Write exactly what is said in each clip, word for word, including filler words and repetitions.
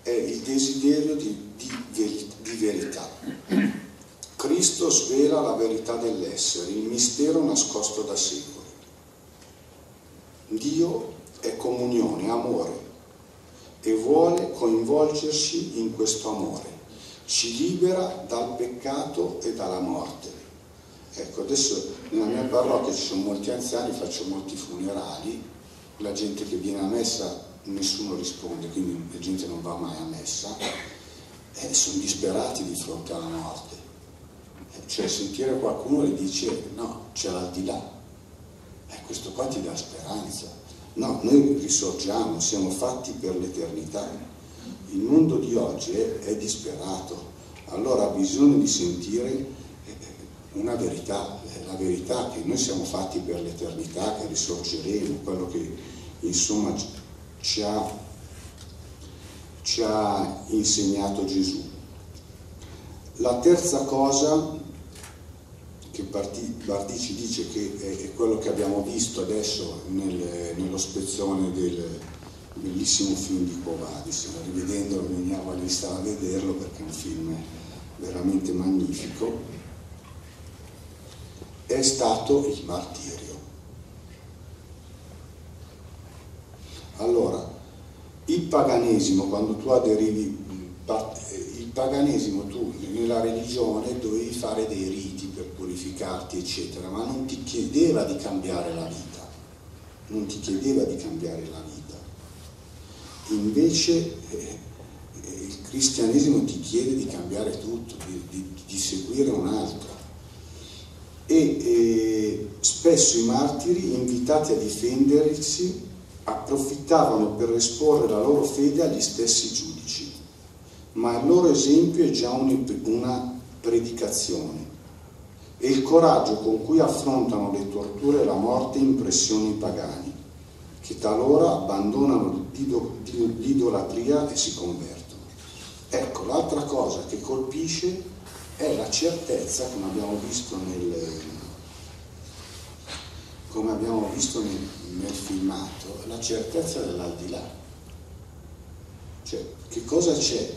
è il desiderio di, di, veri, di verità. Cristo svela la verità dell'essere, il mistero nascosto da secoli. Dio è comunione, amore, e vuole coinvolgerci in questo amore. Ci libera dal peccato e dalla morte. Ecco, adesso nella mia parrocchia ci sono molti anziani, faccio molti funerali, la gente che viene a messa nessuno risponde, quindi la gente non va mai a messa, e sono disperati di fronte alla morte. Cioè sentire qualcuno che dice no, c'è l'aldilà, e questo qua ti dà speranza. No, noi risorgiamo, siamo fatti per l'eternità. Il mondo di oggi è, è disperato, allora ha bisogno di sentire una verità, la verità che noi siamo fatti per l'eternità, che risorgeremo, quello che insomma ci ha, ci ha insegnato Gesù. La terza cosa che Bardì ci dice, che è quello che abbiamo visto adesso nel, nello spezzone del bellissimo film di Quo Vadis, rivedendolo veniamo a stare a vederlo perché è un film veramente magnifico, è stato il martirio. Allora, il paganesimo, quando tu aderivi, il paganesimo tu nella religione dovevi fare dei riti per purificarti eccetera, ma non ti chiedeva di cambiare la vita, non ti chiedeva di cambiare la vita. Invece eh, il cristianesimo ti chiede di cambiare tutto, di, di, di seguire un altro. E eh, spesso i martiri, invitati a difendersi, approfittavano per esporre la loro fede agli stessi giudici, ma il loro esempio è già un, una predicazione, e il coraggio con cui affrontano le torture e la morte impressiona i pagani, che talora abbandonano l'idolatria e si convertono. Ecco, l'altra cosa che colpisce è la certezza, come abbiamo visto nel, come abbiamo visto nel, nel filmato, la certezza dell'aldilà. Cioè, che cosa c'è?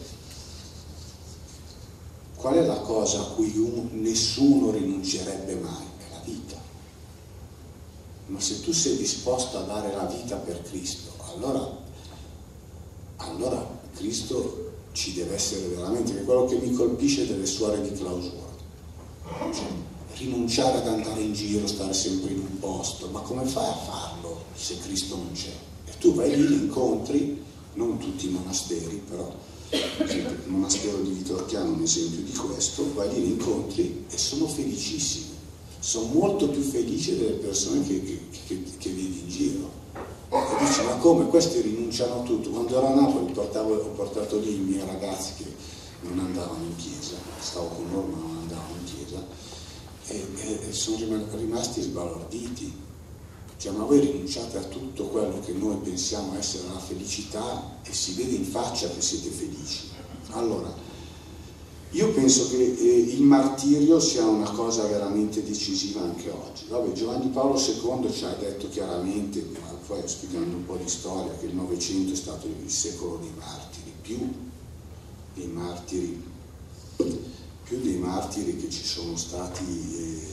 Qual è la cosa a cui un, nessuno rinuncerebbe mai? È la vita. Ma se tu sei disposto a dare la vita per Cristo, allora, allora Cristo ci deve essere veramente, che è quello che mi colpisce delle suore di clausura. Cioè, rinunciare ad andare in giro, stare sempre in un posto, ma come fai a farlo se Cristo non c'è? E tu vai lì, li incontri, non tutti i monasteri, però per esempio il monastero di Vitorchiano è un esempio di questo, vai lì, li incontri e sono felicissimi, sono molto più felici delle persone che, che, che, che vedi in giro. E dici, ma come, questi rinunciano a tutto? Quando ero a Napoli portavo, ho portato lì i miei ragazzi che non andavano in chiesa, stavo con loro ma non andavano in chiesa, e, e, e sono rimasti sbalorditi. Cioè, ma voi rinunciate a tutto quello che noi pensiamo essere la felicità e si vede in faccia che siete felici. Allora, io penso che eh, il martirio sia una cosa veramente decisiva anche oggi. Vabbè, Giovanni Paolo secondo ci ha detto chiaramente, poi studiando un po' di storia, che il Novecento è stato il secolo dei martiri, più dei martiri, più dei martiri che ci sono stati eh,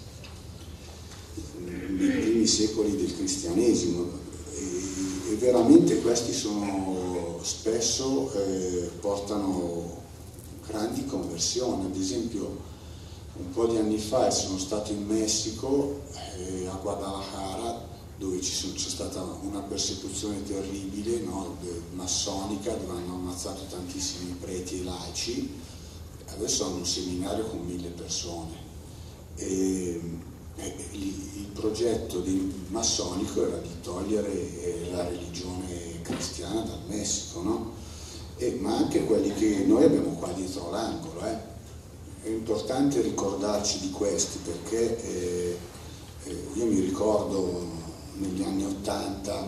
nei primi secoli del cristianesimo, e, e veramente questi sono spesso eh, portano grandi conversioni. Ad esempio, un po' di anni fa sono stato in Messico, eh, a Guadalajara, dove c'è stata una persecuzione terribile, no, massonica, dove hanno ammazzato tantissimi preti e laici. Adesso hanno un seminario con mille persone. E, e, il progetto del massonico era di togliere la religione cristiana dal Messico, no? E, ma anche quelli che noi abbiamo qua dietro l'angolo. Eh. È importante ricordarci di questi, perché eh, eh, io mi ricordo negli anni Ottanta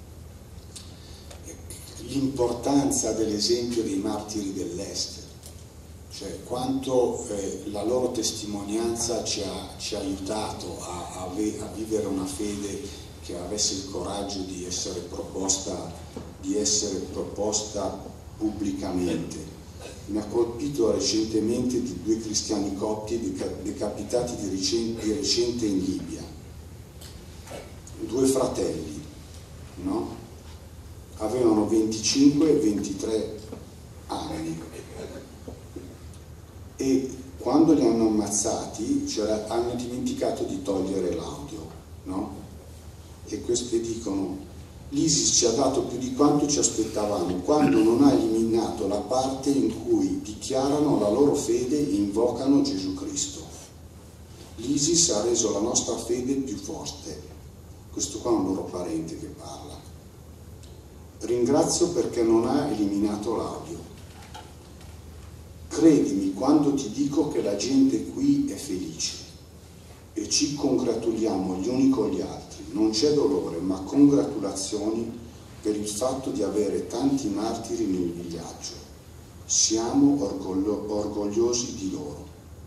l'importanza dell'esempio dei martiri dell'Est, cioè quanto eh, la loro testimonianza ci ha, ci ha aiutato a, a, a vivere una fede che avesse il coraggio di essere proposta, di essere proposta pubblicamente. Mi ha colpito recentemente di due cristiani copti decapitati di recente, di recente in Libia, due fratelli, no? Avevano venticinque e ventitré anni e quando li hanno ammazzati hanno dimenticato di togliere l'audio, no? E questi dicono: l'ISIS ci ha dato più di quanto ci aspettavamo quando non ha eliminato la parte in cui dichiarano la loro fede e invocano Gesù Cristo. L'ISIS ha reso la nostra fede più forte. Questo qua è un loro parente che parla. Ringrazio perché non ha eliminato l'audio. Credimi quando ti dico che la gente qui è felice e ci congratuliamo gli uni con gli altri. Non c'è dolore, ma congratulazioni per il fatto di avere tanti martiri nel villaggio. Siamo orgoglio, orgogliosi di loro.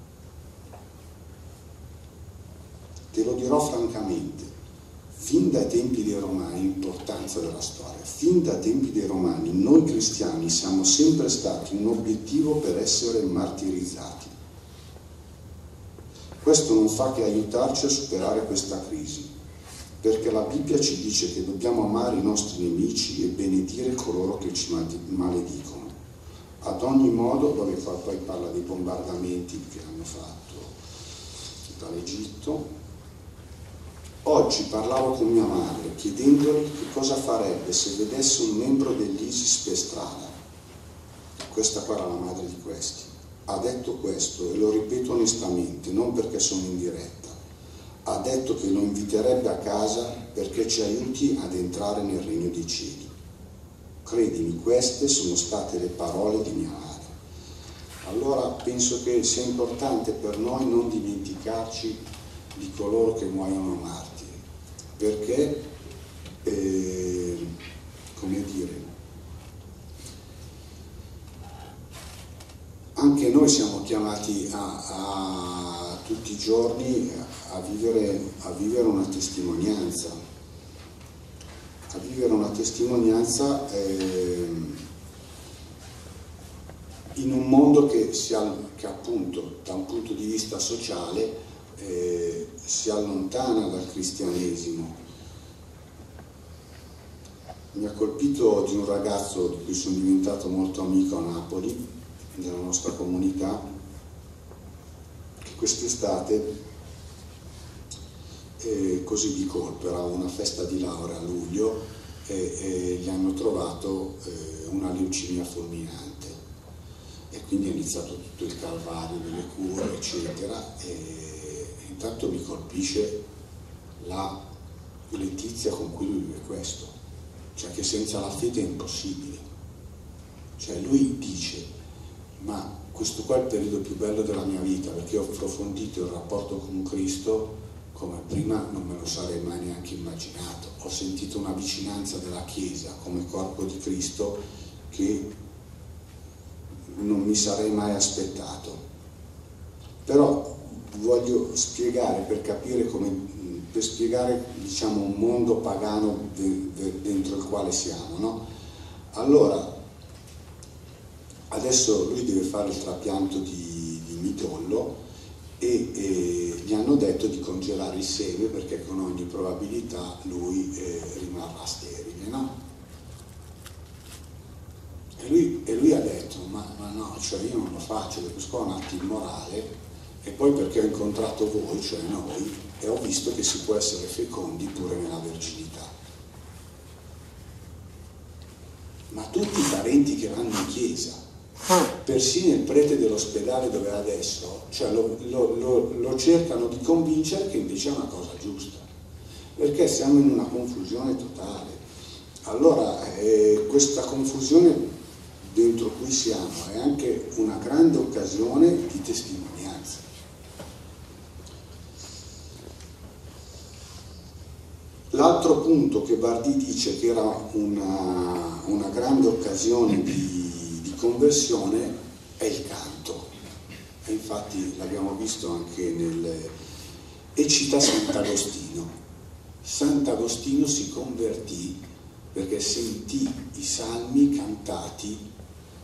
Te lo dirò francamente, fin dai tempi dei Romani, l'importanza della storia, fin dai tempi dei Romani, noi cristiani siamo sempre stati un obiettivo per essere martirizzati. Questo non fa che aiutarci a superare questa crisi, perché la Bibbia ci dice che dobbiamo amare i nostri nemici e benedire coloro che ci maledicono. Ad ogni modo, dove poi parla dei bombardamenti che hanno fatto dall'Egitto. Oggi parlavo con mia madre chiedendole che cosa farebbe se vedesse un membro dell'ISIS per strada. Questa qua era la madre di questi. Ha detto questo e lo ripeto onestamente, non perché sono in diretta. Ha detto che lo inviterebbe a casa perché ci aiuti ad entrare nel regno dei cieli. Credimi, queste sono state le parole di mia madre. Allora penso che sia importante per noi non dimenticarci di coloro che muoiono martiri, perché, eh, come dire, anche noi siamo chiamati a, a tutti i giorni a vivere, a vivere una testimonianza, a vivere una testimonianza eh, in un mondo che, si, che appunto da un punto di vista sociale eh, si allontana dal cristianesimo. Mi ha colpito di un ragazzo di cui sono diventato molto amico a Napoli, della nostra comunità, che quest'estate eh, così di colpo era una festa di laurea a luglio e, e gli hanno trovato eh, una leucemia fulminante e quindi è iniziato tutto il calvario delle cure eccetera e intanto mi colpisce la letizia con cui lui vive questo, cioè che senza la fede è impossibile. Cioè lui dice: ma questo qua è il periodo più bello della mia vita perché ho approfondito il rapporto con Cristo come prima non me lo sarei mai neanche immaginato. Ho sentito una vicinanza della Chiesa come corpo di Cristo che non mi sarei mai aspettato. Però voglio spiegare per capire come, per spiegare diciamo un mondo pagano de, de, dentro il quale siamo, no? Allora adesso lui deve fare il trapianto di, di midollo e, e gli hanno detto di congelare il seme perché con ogni probabilità lui eh, rimarrà sterile, no? E lui, e lui ha detto: ma, ma no, cioè io non lo faccio perché questo è un atto immorale e poi perché ho incontrato voi, cioè noi, e ho visto che si può essere fecondi pure nella verginità. Ma tutti i parenti che vanno in chiesa, persino il prete dell'ospedale dove è adesso, cioè lo, lo, lo, lo cercano di convincere che invece è una cosa giusta, perché siamo in una confusione totale. Allora eh, questa confusione dentro cui siamo è anche una grande occasione di testimonianza. L'altro punto che Bardi dice che era una, una grande occasione di conversione è il canto, e infatti l'abbiamo visto anche nel... e cita Sant'Agostino. Sant'Agostino si convertì perché sentì i salmi cantati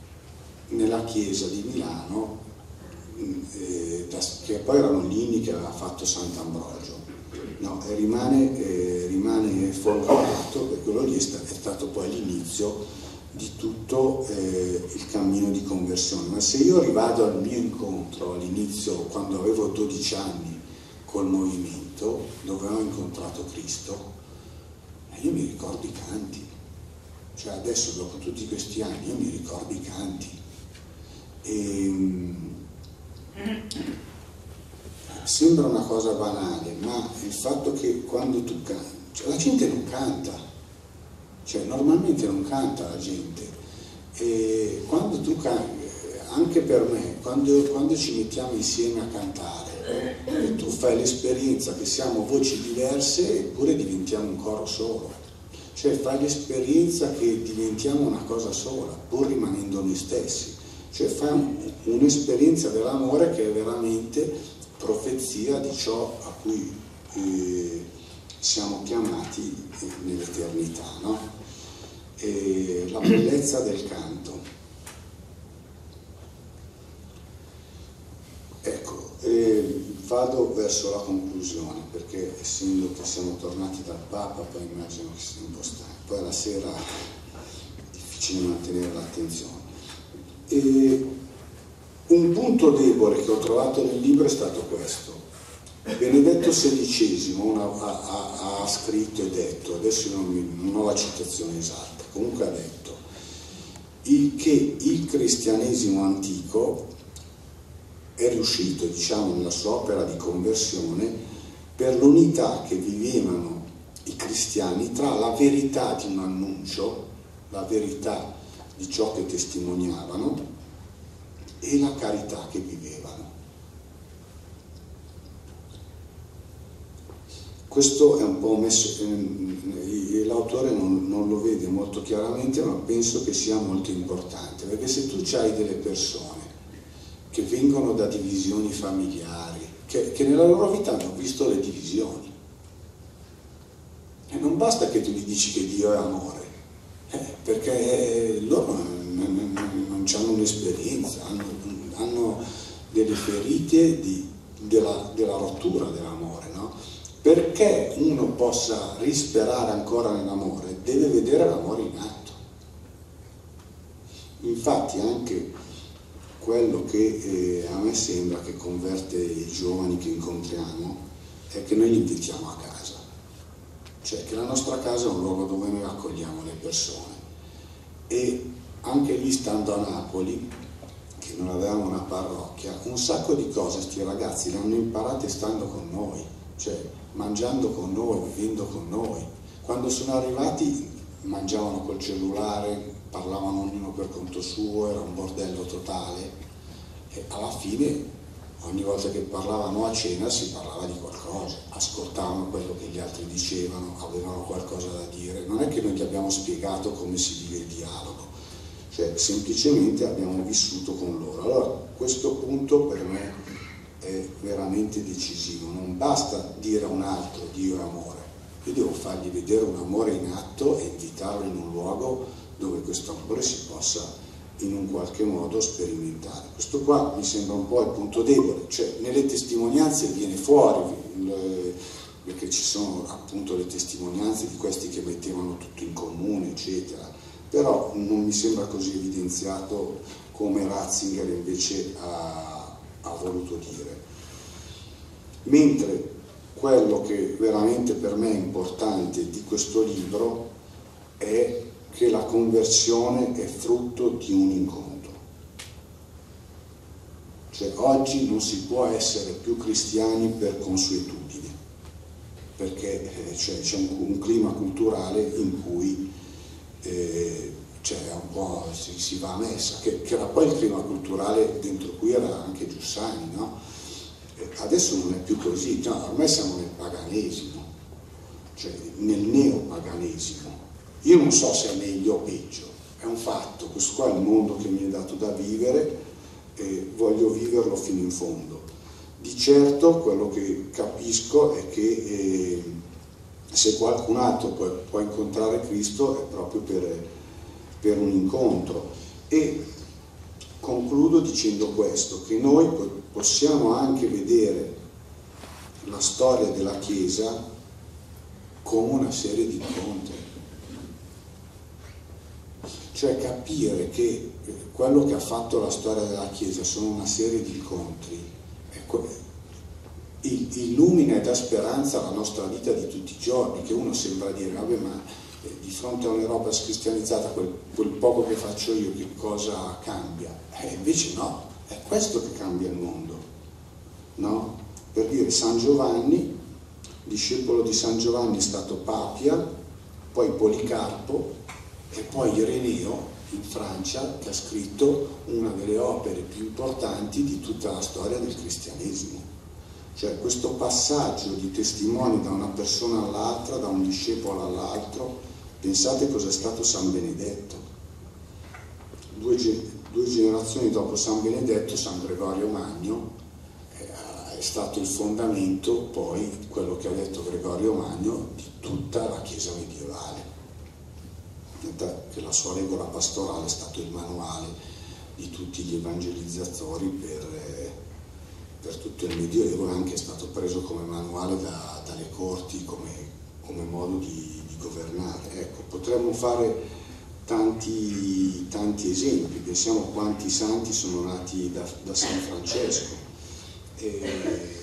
nella chiesa di Milano, eh, da, che poi erano gli inni che aveva fatto Sant'Ambrogio, no, e rimane, eh, rimane folgorato, perché quello lì è, sta, è stato poi l'inizio di tutto eh, il cammino di conversione. Ma se io rivado al mio incontro all'inizio, quando avevo dodici anni col movimento, dove ho incontrato Cristo, io mi ricordo i canti, cioè adesso dopo tutti questi anni io mi ricordo i canti e, um, sembra una cosa banale, ma il fatto che quando tu canti, cioè la gente non canta, cioè normalmente non canta la gente, e quando tu canti, anche per me, quando, quando ci mettiamo insieme a cantare, e tu fai l'esperienza che siamo voci diverse eppure diventiamo un coro solo, cioè fai l'esperienza che diventiamo una cosa sola pur rimanendo noi stessi, cioè fai un'esperienza dell'amore che è veramente profezia di ciò a cui eh, siamo chiamati nell'eternità, no? E la bellezza del canto. Ecco, eh, vado verso la conclusione, perché essendo che siamo tornati dal Papa, poi immagino che sia un po' stanco, poi la sera è difficile mantenere l'attenzione. E un punto debole che ho trovato nel libro è stato questo. Benedetto sedicesimo una, ha, ha, ha scritto e detto, adesso non, mi, non ho la citazione esatta, comunque ha detto il, che il cristianesimo antico è riuscito, diciamo, nella sua opera di conversione per l'unità che vivevano i cristiani tra la verità di un annuncio, la verità di ciò che testimoniavano, e la carità che vivevano. Questo è un po' messo, eh, l'autore non, non lo vede molto chiaramente, ma penso che sia molto importante, perché se tu hai delle persone che vengono da divisioni familiari, che, che nella loro vita hanno visto le divisioni, e non basta che tu gli dici che Dio è amore, eh, perché loro non, non, non hanno un'esperienza, hanno, hanno delle ferite di, della, della rottura dell'amore, no? Perché uno possa risperare ancora nell'amore deve vedere l'amore in atto. Infatti anche quello che eh, a me sembra che converte i giovani che incontriamo è che noi li invitiamo a casa, cioè che la nostra casa è un luogo dove noi accogliamo le persone. E anche lì, stando a Napoli, che non avevamo una parrocchia, un sacco di cose sti ragazzi le hanno imparate stando con noi, cioè mangiando con noi, vivendo con noi. Quando sono arrivati mangiavano col cellulare, parlavano ognuno per conto suo, era un bordello totale, e alla fine ogni volta che parlavano a cena si parlava di qualcosa, ascoltavano quello che gli altri dicevano, avevano qualcosa da dire. Non è che noi gli abbiamo spiegato come si vive il dialogo, cioè semplicemente abbiamo vissuto con loro. Allora questo punto per me è veramente decisivo. Non basta dire a un altro Dio è amore, io devo fargli vedere un amore in atto e invitarlo in un luogo dove questo amore si possa in un qualche modo sperimentare. Questo qua mi sembra un po' il punto debole, cioè nelle testimonianze viene fuori, le, perché ci sono appunto le testimonianze di questi che mettevano tutto in comune, eccetera, però non mi sembra così evidenziato come Ratzinger invece ha, ha voluto dire. Mentre quello che veramente per me è importante di questo libro è che la conversione è frutto di un incontro. Cioè oggi non si può essere più cristiani per consuetudine, perché eh, cioè, c'è un, un clima culturale in cui eh, cioè, un po' si, si va a messa, che, che era poi il clima culturale dentro cui era anche Giussani, no? Eh, adesso non è più così, no, ormai siamo nel paganesimo, cioè nel neopaganesimo. Io non so se è meglio o peggio, è un fatto, questo qua è il mondo che mi è dato da vivere e voglio viverlo fino in fondo. Di certo quello che capisco è che eh, se qualcun altro può, può incontrare Cristo è proprio per, per un incontro. E concludo dicendo questo, che noi possiamo anche vedere la storia della Chiesa come una serie di incontri, cioè capire che quello che ha fatto la storia della Chiesa sono una serie di incontri, illumina e dà speranza alla nostra vita di tutti i giorni, che uno sembra dire, vabbè, ma di fronte a un'Europa scristianizzata, quel, quel poco che faccio io, che cosa cambia? E invece no, è questo che cambia il mondo, no? Per dire, San Giovanni, discepolo di San Giovanni, è stato Papia, poi Policarpo e poi Ireneo in Francia, che ha scritto una delle opere più importanti di tutta la storia del cristianesimo. Cioè questo passaggio di testimoni da una persona all'altra, da un discepolo all'altro. Pensate cos'è stato San Benedetto. Due, due generazioni dopo San Benedetto, San Gregorio Magno eh, è stato il fondamento, poi, quello che ha detto Gregorio Magno, di tutta la Chiesa medievale. Che la sua regola pastorale è stato il manuale di tutti gli evangelizzatori per, eh, per tutto il Medioevo, e anche è stato preso come manuale da, dalle corti, come, come modo di governare. Ecco, potremmo fare tanti, tanti esempi. Pensiamo a quanti santi sono nati da, da San Francesco. E...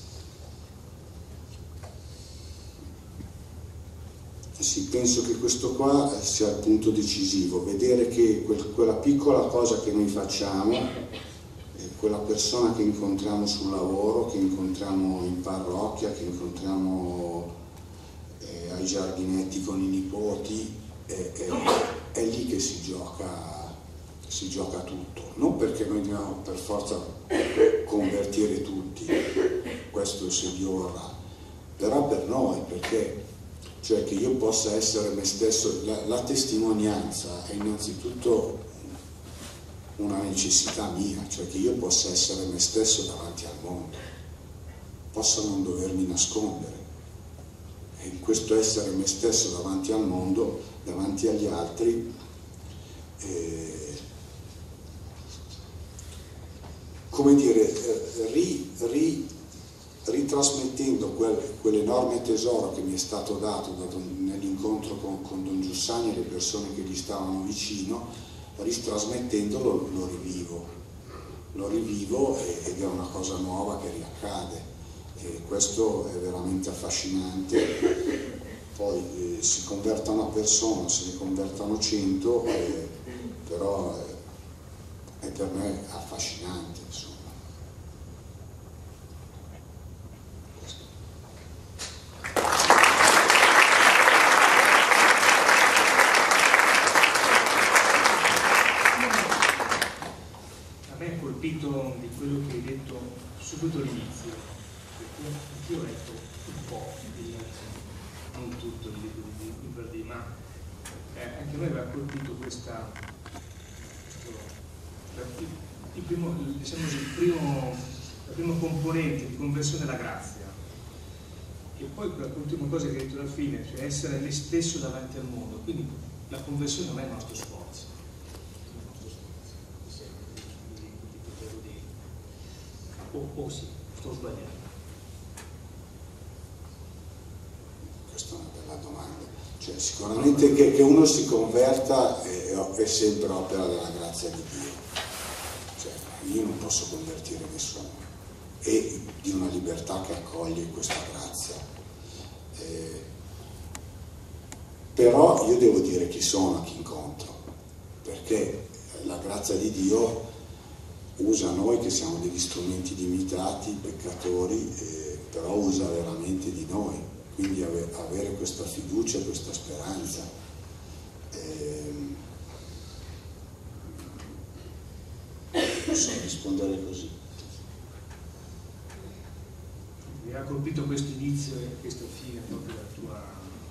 Sì, penso che questo qua sia il punto decisivo, vedere che quel, quella piccola cosa che noi facciamo, eh, quella persona che incontriamo sul lavoro, che incontriamo in parrocchia, che incontriamo ai giardinetti con i nipoti, è, è, è lì che si gioca, si gioca tutto. Non perché noi dobbiamo per forza convertire tutti, questo se Dio vorrà, però per noi, perché cioè che io possa essere me stesso, la, la testimonianza è innanzitutto una necessità mia, cioè che io possa essere me stesso davanti al mondo, possa non dovermi nascondere. E in questo essere me stesso davanti al mondo, davanti agli altri, eh, come dire, ri, ri, ritrasmettendo quel, quell'enorme tesoro che mi è stato dato nell'incontro con, con Don Giussani e le persone che gli stavano vicino, ritrasmettendolo lo rivivo, lo rivivo ed è una cosa nuova che riaccade. E questo è veramente affascinante. Poi eh, si converta una persona, se ne convertano cento, eh, però eh, è per me affascinante, insomma. A me è colpito di quello che hai detto subito all'inizio. Io ho letto un po', di, non tutto il libro di Iberdì, ma eh, anche a noi aveva colpito questa, questo, il primo, diciamo così, il primo, la prima componente di conversione alla grazia, e poi l'ultima cosa che hai detto alla fine, cioè essere me stesso davanti al mondo. Quindi la conversione non è il nostro sforzo, il nostro sforzo, di, di poterlo dire. O, o sì, sto sbagliando. Questa è una bella domanda. Cioè, sicuramente che, che uno si converta è, è sempre opera della grazia di Dio. Cioè, io non posso convertire nessuno, e di una libertà che accoglie questa grazia. Eh, però io devo dire chi sono, a chi incontro, perché la grazia di Dio usa noi che siamo degli strumenti limitati, peccatori, eh, però usa veramente di noi. Quindi avere questa fiducia, questa speranza. Eh, posso rispondere così. Mi ha colpito questo inizio e questa fine proprio della tua,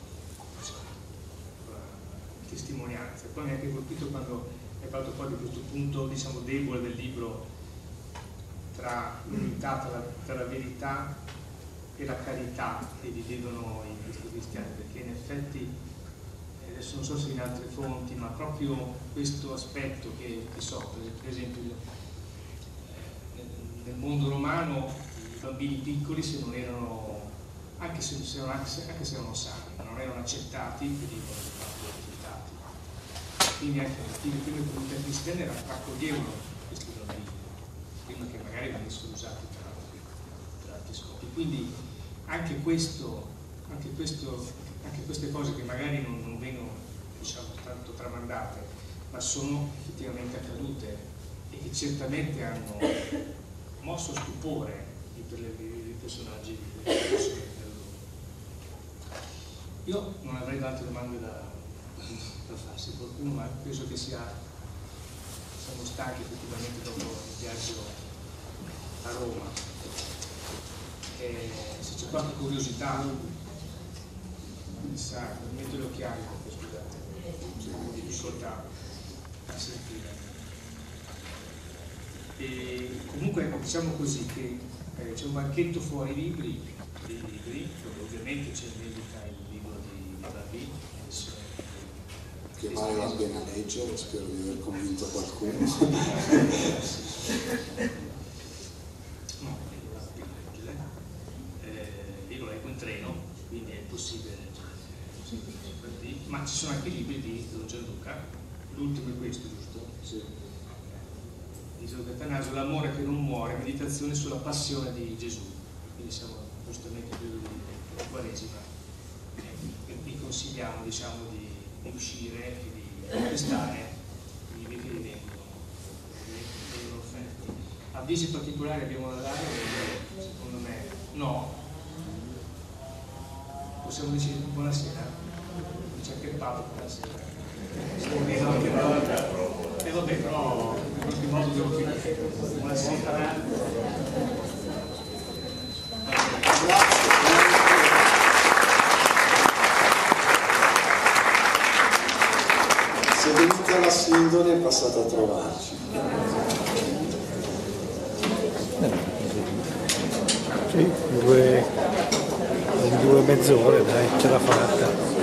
tua testimonianza. Poi mi ha anche colpito quando hai parlato poi di questo punto, diciamo, debole del libro, tra l'unità, tra, tra la verità e la carità che vivevano i cristiani, perché in effetti, adesso non so se in altre fonti, ma proprio questo aspetto che, che so, per esempio nel mondo romano i bambini piccoli, se non erano, anche se, se, anche se, anche se erano sani, non erano accettati, venivano rifiutati. Quindi anche le prime comunità cristiane raccoglievano questi bambini, prima che magari venissero usati per altri, per altri scopi. Quindi anche questo, anche questo, anche queste cose che magari non, non vengono, diciamo, tanto tramandate, ma sono effettivamente accadute e che certamente hanno mosso stupore di, di personaggi di persone. Io non avrei altre domande da, da farsi qualcuno, ma penso che sia, siamo stanchi effettivamente dopo il viaggio a Roma. E se c'è qualche curiosità, sa, metto gli occhiali perché scusate, ho difficoltà a sentire. E comunque diciamo così che eh, c'è un banchetto fuori libri, dei libri, dove ovviamente c'è in vendita il libro di, di Barbì, che vale la pena leggere, spero di aver convinto qualcuno. No, io la pena leggere. Eh, io lo leggo in treno, quindi è possibile leggere. Ma ci sono anche i libri di Don Gianluca, l'ultimo è questo, giusto? Sì. Di Gianluca Attanasio, L'amore che non muore, meditazione sulla passione di Gesù. Quindi siamo giustamente più di Quaresima. E vi consigliamo, diciamo, di, di uscire e di acquistare i libri che vi vengono, vengono offerti. Avvisi particolari abbiamo da dare? Secondo me no. Possiamo dire buonasera? C'è anche il Papa, buonasera. E eh, vabbè, però in qualche modo devo chiudere. Buonasera. Se venite alla Sindone passate a trovarci. Sì, due, in due mezz'ore, dai, ce l'ha fatta.